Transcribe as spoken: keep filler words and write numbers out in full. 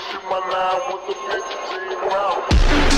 shoot my line with the bitch team round.